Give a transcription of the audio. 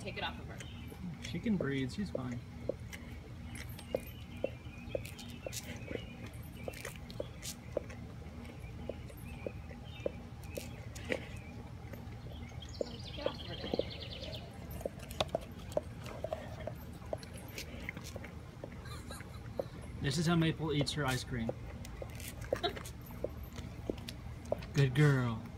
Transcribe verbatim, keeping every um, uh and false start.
take it off of her. She can breathe. She's fine. Take it off of her then. This is how Maple eats her ice cream. Good girl.